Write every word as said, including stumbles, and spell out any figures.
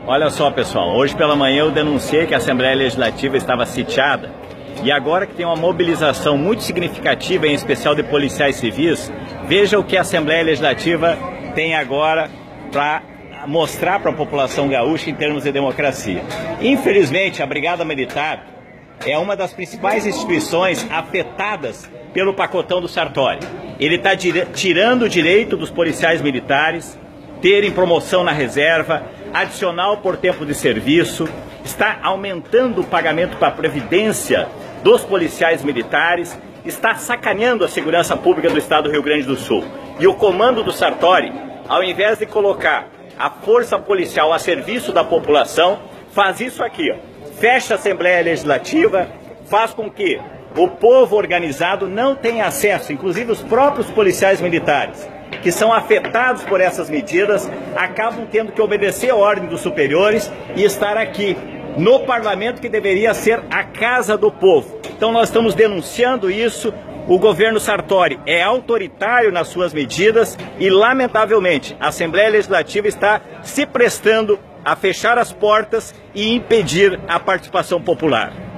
Olha só, pessoal, hoje pela manhã eu denunciei que a Assembleia Legislativa estava sitiada e agora que tem uma mobilização muito significativa, em especial de policiais civis, veja o que a Assembleia Legislativa tem agora para mostrar para a população gaúcha em termos de democracia. Infelizmente, a Brigada Militar é uma das principais instituições afetadas pelo pacotão do Sartori. Ele está tirando o direito dos policiais militares terem promoção na reserva, adicional por tempo de serviço, está aumentando o pagamento para a previdência dos policiais militares, está sacaneando a segurança pública do estado do Rio Grande do Sul. E o comando do Sartori, ao invés de colocar a força policial a serviço da população, faz isso aqui, ó. Fecha a Assembleia Legislativa, faz com que o povo organizado não tenha acesso, inclusive os próprios policiais militares, que são afetados por essas medidas, acabam tendo que obedecer a ordem dos superiores e estar aqui no parlamento, que deveria ser a casa do povo. Então nós estamos denunciando isso. O governo Sartori é autoritário nas suas medidas e, lamentavelmente, a Assembleia Legislativa está se prestando a fechar as portas e impedir a participação popular.